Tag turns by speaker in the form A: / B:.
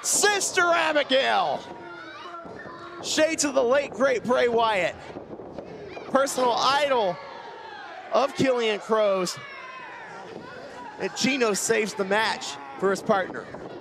A: Sister Abigail. Shades of the late, great Bray Wyatt. Personal idol of Killian Crow's. And Gino saves the match for his partner.